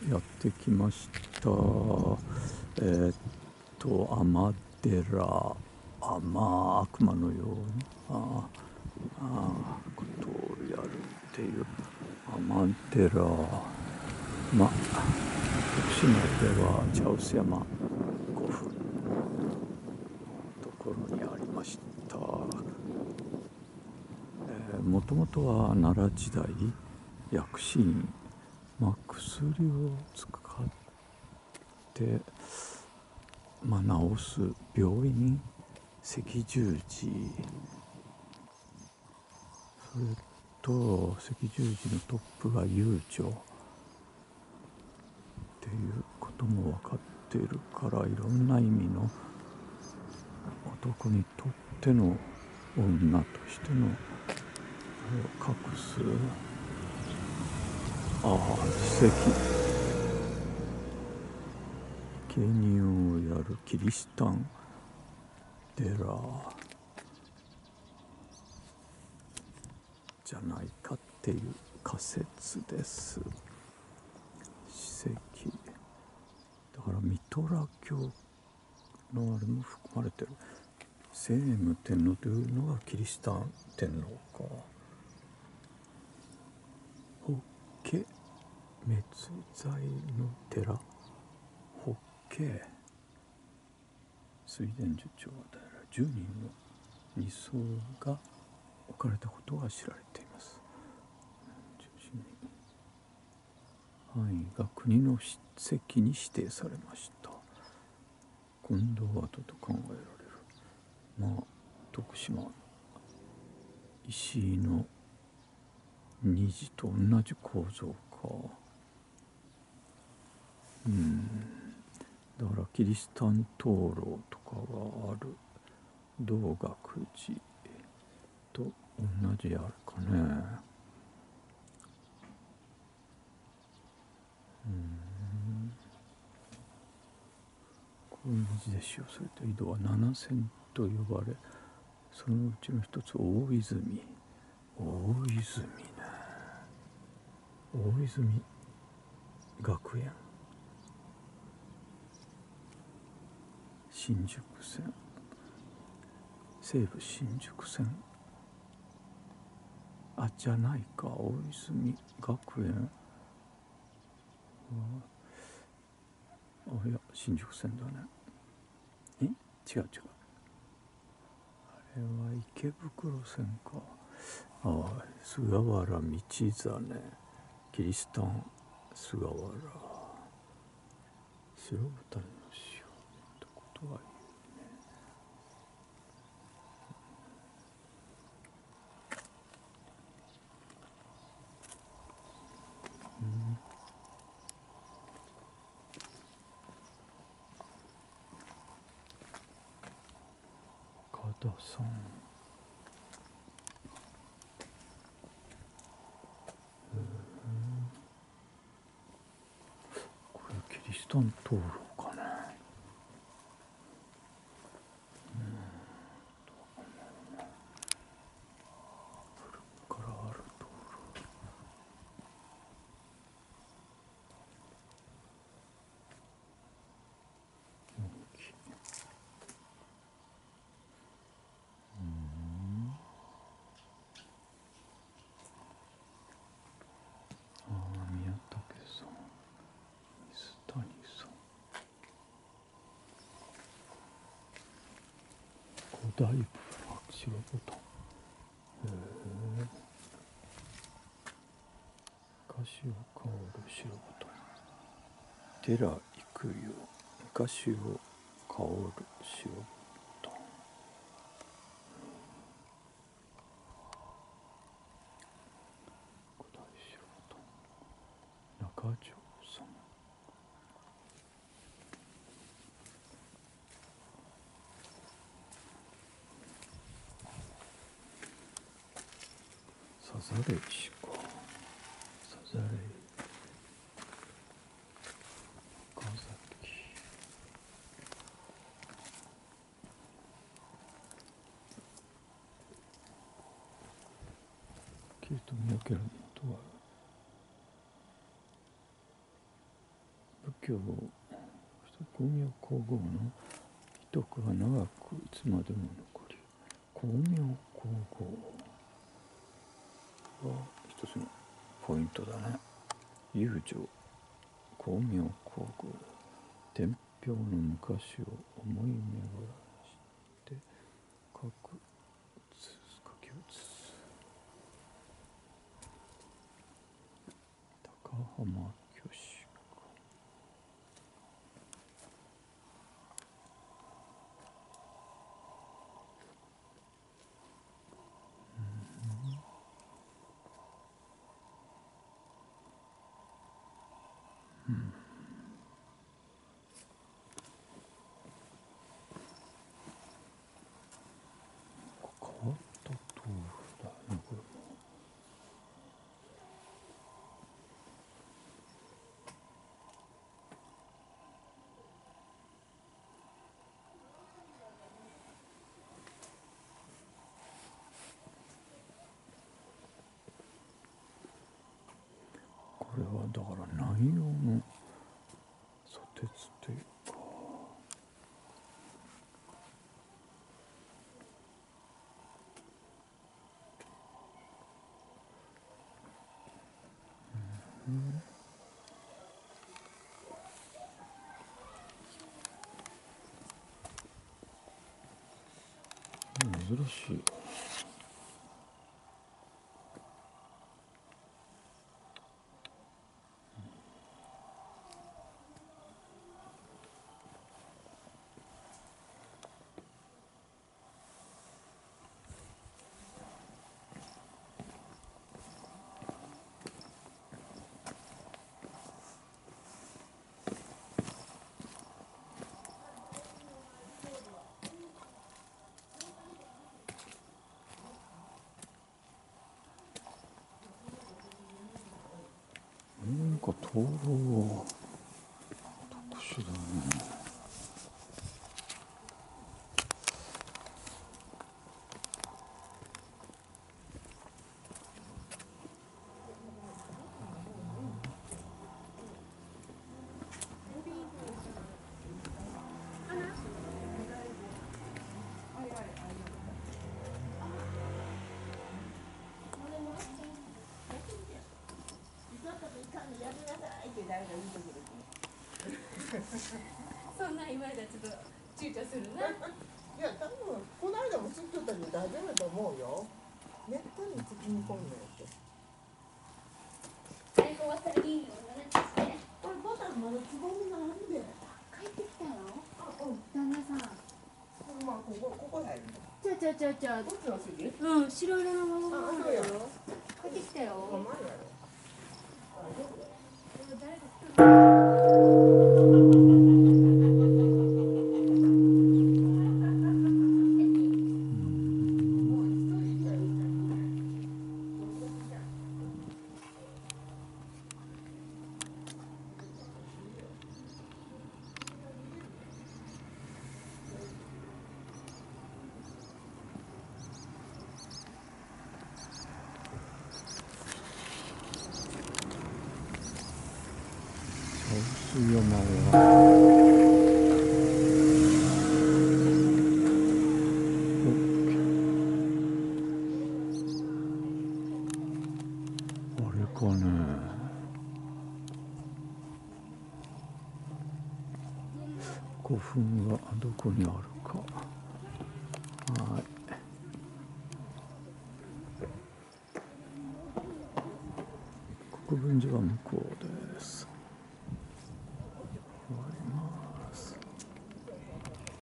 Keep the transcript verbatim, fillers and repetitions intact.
やってきました。えー、っと天寺天悪魔のようなあことをやるっていう天寺、まあ徳島では茶臼山ごふんのところにありました。もともとは奈良時代薬師院、まあ、薬を使ってまあ、治す病院、赤十字、それと赤十字のトップが遊女っていうことも分かっているから、いろんな意味の男にとっての女としての隠すああ史跡芸人をやるキリシタン寺じゃないかっていう仮説です。史跡だからミトラ教のあれも含まれてる。聖武天皇というのがキリシタン天皇か。法華滅罪の寺、法華水田樹長だらじゅうにんのに層が置かれたことが知られています。中心に範囲が国の史跡に指定されました。金堂跡と考えられる。まあ徳島の石井の虹と同じ構造か。うんだからキリシタン灯籠とかがある道学寺と同じあるかね。うんこういう字で使用された井戸は七千と呼ばれ、そのうちの一つ大泉。大泉ね。大泉学園、新宿線、西武新宿線、あじゃないか、大泉学園あいや新宿線だね。え違う違う、あれは池袋線か。ああ菅原道真、キリシタン菅原、白舞台の塩ってことは言うね。岡田さん、これキリシタン灯籠かね。古くからある灯籠。ああ宮武さん、水谷さん、古代部落白ボタン、へえ昔を香る白ボタン、寺行くよ昔を香る白ボタン、古代白ボタン、中条さん、サザレ石か。サザレ岡崎、キリト見分けるのとは教光明皇后の秘徳は長くいつまでも残り、光明皇后は一つのポイントだね。遊女光明皇后、天平の昔を思い巡らして書く書き写す。高浜虚子。うんうん変わった豆腐だね、これも。これはだから内容のソテツというか、うん珍しい。なんか灯籠は特殊だね。 そんな言われたらちょっと躊躇するな。 いや、多分この間もつっとったけど大丈夫だと思うよ。めったにつきにこんのやって。 最後はそれいいよね。 これボタンまだつぼみがあるで。 帰ってきたよ。 あ、うん。 旦那さん。 まあここここ入るの。 ちゃちゃちゃちゃ。 どっちの席？ うん、白色のままあ、そうや。 帰ってきたよ。 お前やろ。大丈夫だよ。 誰か来た。 茶臼山はあれかね、古墳がどこにあるか。はい、国分寺は向こうです。